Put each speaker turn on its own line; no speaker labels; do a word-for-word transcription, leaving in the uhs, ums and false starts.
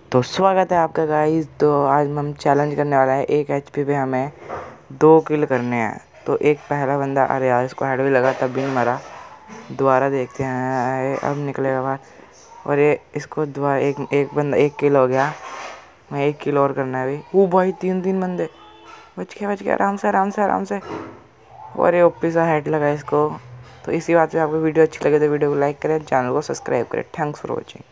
तो स्वागत है आपका गाइस। तो आज हम चैलेंज करने वाला है। एक एचपी पे हमें दो किल करने हैं। तो एक पहला बंदा, अरे यार इसको हेड भी लगा तब भी नहीं मरा। दोबारा देखते हैं अब निकलेगा बाहर। और ये इसको दोबारा एक एक बंदा एक किल हो गया। मैं एक किल और करना है अभी। ओ भाई तीन तीन बंदे। बच गया बच गया आराम से आराम से आराम से। और ये ओपी सा हेड लगा इसको। तो इसी बात पे आपको वीडियो अच्छी लगे तो वीडियो को लाइक करें, चैनल को सब्सक्राइब करें। Thanks for watching.